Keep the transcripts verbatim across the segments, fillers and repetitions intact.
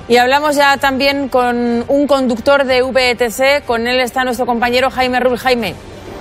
Y hablamos ya también con un conductor de V E T C, con él está nuestro compañero Jaime Rull. Jaime.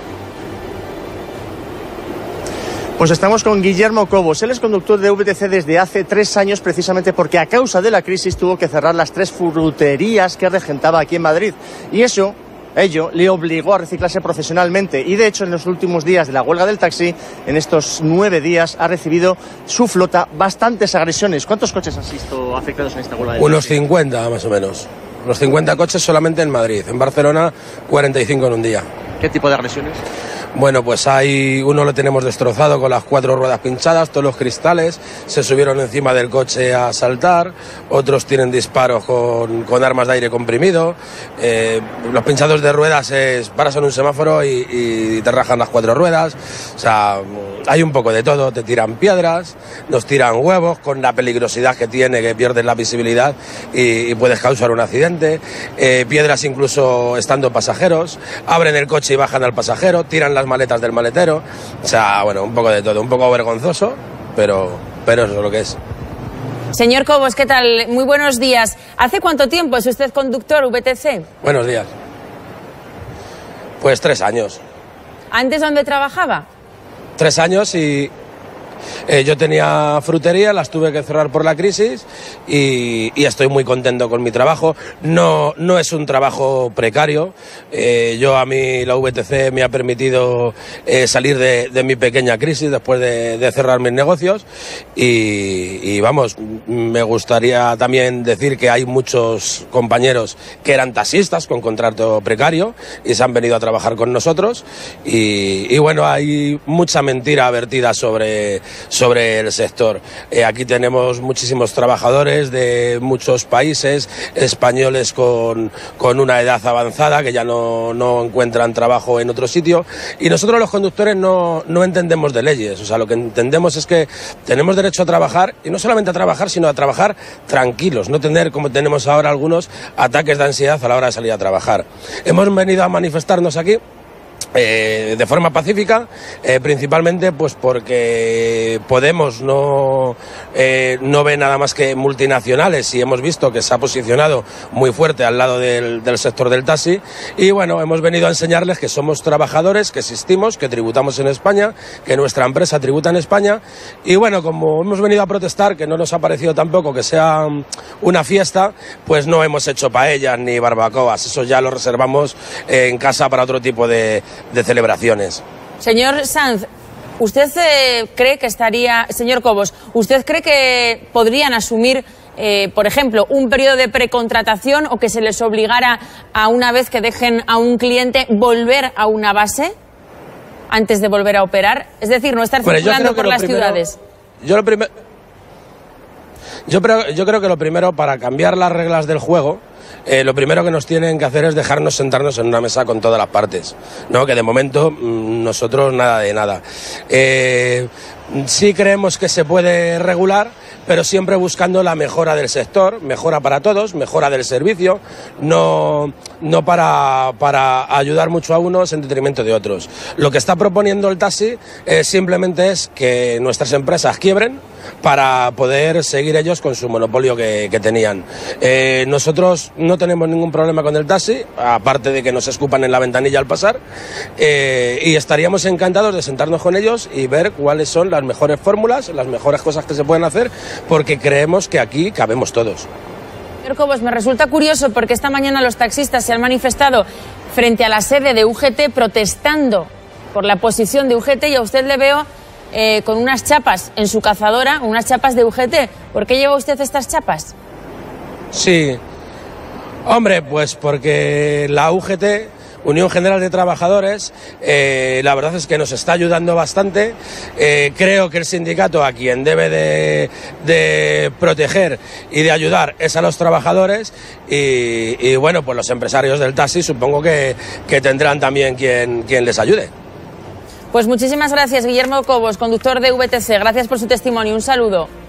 Pues estamos con Guillermo Cobos. Él es conductor de V T C desde hace tres años, precisamente porque a causa de la crisis tuvo que cerrar las tres fruterías que regentaba aquí en Madrid. Y eso, ello, le obligó a reciclarse profesionalmente. Y de hecho, en los últimos días de la huelga del taxi, en estos nueve días, ha recibido su flota bastantes agresiones. ¿Cuántos coches has visto afectados en esta huelga del taxi? Unos cincuenta, más o menos. Unos cincuenta coches solamente en Madrid. En Barcelona, cuarenta y cinco en un día. ¿Qué tipo de agresiones? Bueno, pues hay uno lo tenemos destrozado con las cuatro ruedas pinchadas, todos los cristales, se subieron encima del coche a saltar, otros tienen disparos con, con armas de aire comprimido, eh, los pinchados de ruedas es paras en un semáforo y, y te rajan las cuatro ruedas, o sea, hay un poco de todo, te tiran piedras, nos tiran huevos con la peligrosidad que tiene, que pierdes la visibilidad y, y puedes causar un accidente, eh, piedras incluso estando pasajeros, abren el coche y bajan al pasajero, tiran las maletas del maletero, o sea, bueno, un poco de todo, un poco vergonzoso, pero, pero eso es lo que es. Señor Cobos, ¿qué tal? Muy buenos días. ¿Hace cuánto tiempo es usted conductor V T C? Buenos días. Pues tres años. ¿Antes dónde trabajaba? Tres años y eh, yo tenía frutería, las tuve que cerrar por la crisis y, y estoy muy contento con mi trabajo. No, no es un trabajo precario. Eh, yo a mí la V T C me ha permitido eh, salir de, de mi pequeña crisis después de, de cerrar mis negocios y, y vamos, me gustaría también decir que hay muchos compañeros que eran taxistas con contrato precario y se han venido a trabajar con nosotros y, y bueno, hay mucha mentira vertida sobre sobre el sector. Eh, aquí tenemos muchísimos trabajadores de muchos países, españoles con, con una edad avanzada que ya no, no encuentran trabajo en otro sitio y nosotros los conductores no, no entendemos de leyes, o sea, lo que entendemos es que tenemos derecho a trabajar y no solamente a trabajar, sino a trabajar tranquilos, no tener, como tenemos ahora algunos, ataques de ansiedad a la hora de salir a trabajar. Hemos venido a manifestarnos aquí Eh, de forma pacífica, eh, principalmente pues porque Podemos no, eh, no ve nada más que multinacionales y hemos visto que se ha posicionado muy fuerte al lado del, del sector del taxi y bueno, hemos venido a enseñarles que somos trabajadores, que existimos, que tributamos en España, que nuestra empresa tributa en España y bueno, como hemos venido a protestar, que no nos ha parecido tampoco que sea una fiesta, pues no hemos hecho paellas ni barbacoas, eso ya lo reservamos eh, en casa para otro tipo de de celebraciones. Señor Sanz, ¿usted eh, cree que estaría, señor Cobos, ¿usted cree que podrían asumir, eh, por ejemplo, un periodo de precontratación o que se les obligara a una vez que dejen a un cliente volver a una base antes de volver a operar? Es decir, no estar bueno, circulando por las primero, ciudades. Yo lo primero, yo, yo creo que lo primero para cambiar las reglas del juego, Eh, lo primero que nos tienen que hacer es dejarnos sentarnos en una mesa con todas las partes, ¿no? Que de momento mmm, nosotros nada de nada. Eh, sí creemos que se puede regular, pero siempre buscando la mejora del sector, mejora para todos, mejora del servicio, no, no para, para ayudar mucho a unos en detrimento de otros. Lo que está proponiendo el taxi eh, simplemente es que nuestras empresas quiebren para poder seguir ellos con su monopolio que, que tenían. Eh, nosotros no tenemos ningún problema con el taxi, aparte de que nos escupan en la ventanilla al pasar, eh, y estaríamos encantados de sentarnos con ellos y ver cuáles son las mejores fórmulas, las mejores cosas que se pueden hacer, porque creemos que aquí cabemos todos. Señor Cobos, me resulta curioso porque esta mañana los taxistas se han manifestado frente a la sede de U G T protestando por la posición de U G T y a usted le veo eh, con unas chapas en su cazadora, unas chapas de U G T. ¿Por qué lleva usted estas chapas? Sí, hombre, pues porque la U G T, Unión General de Trabajadores, eh, la verdad es que nos está ayudando bastante. Eh, creo que el sindicato a quien debe de, de proteger y de ayudar es a los trabajadores y, y bueno, pues los empresarios del taxi supongo que, que tendrán también quien, quien les ayude. Pues muchísimas gracias, Guillermo Cobos, conductor de V T C. Gracias por su testimonio. Un saludo.